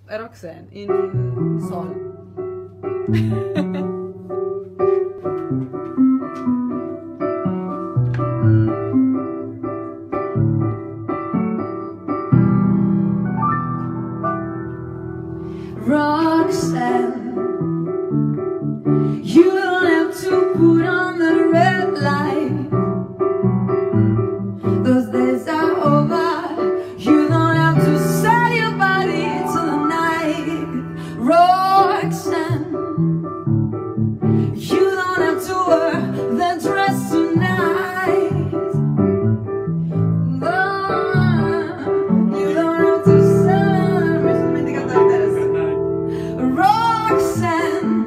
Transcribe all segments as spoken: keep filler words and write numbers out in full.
Roxanne in sol. Roxanne, you don't have to put on the red light. Those days are over. You don't have to sell your body to the night. Roxanne, you don't have to wear that dress tonight. No, you don't have to sell. Mi sono dimenticata la testa. Roxanne,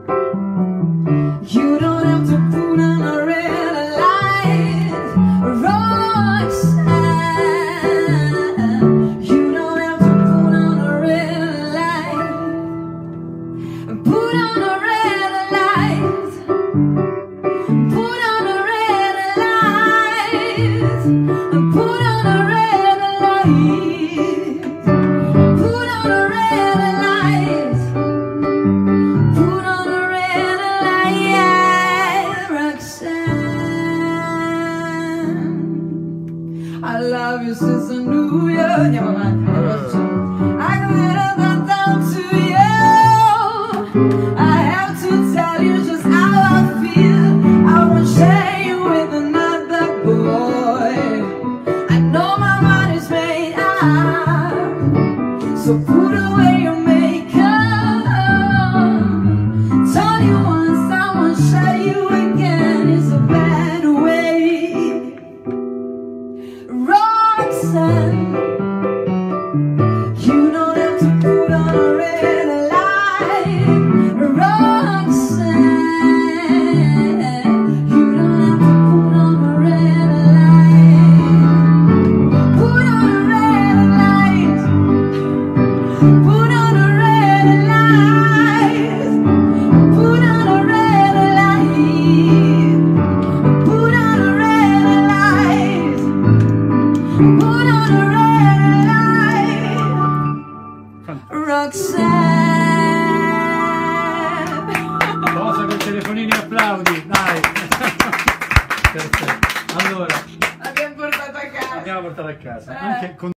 you don't have to put on a red light. Roxanne, you don't have to put on a red light. Put on a red light. Put on a red light. Put on a red light. Put on a red light. Put on a red light, Roxanne. I love you since I knew you. Andiamo avanti. I couldn't have down to you. I have to tell you just how I feel. I won't share you with another boy. I know my mind is made up. So put away your makeup. Told you once, I won't show you again. It's a bad way. Roxanne, you don't have to put on a red light. Roxanne, you don't have to put on a red light. Put on a red light. Put on a red light. Put on a red light. Put on a red light. Put on a red light. Roxanne. Cosa con i telefonini applaudi, dai. Perfetto. Allora, L'abbiamo portato a casa. andiamo a portare a casa. Eh. Anche con